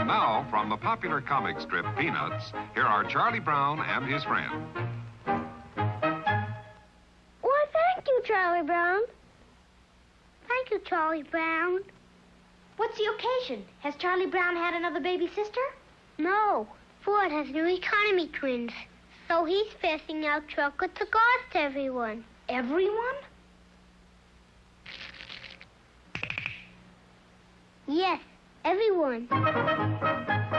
And now, from the popular comic strip Peanuts, here are Charlie Brown and his friend. Why, thank you, Charlie Brown. Thank you, Charlie Brown. What's the occasion? Has Charlie Brown had another baby sister? No. Ford has new economy twins. So he's passing out chocolate cigars to everyone. Everyone? Yes, everyone.